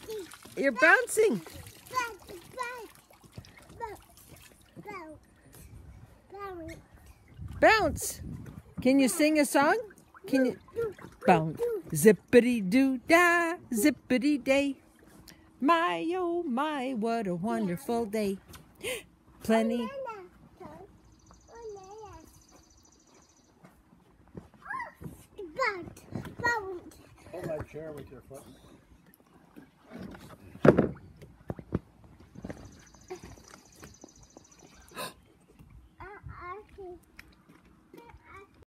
You're bouncing. Bounce. Can you sing a song? Can you bounce? Zippity-doo-dah, zippity-day. My, oh my, what a wonderful day. Plenty. Hold my chair with your foot.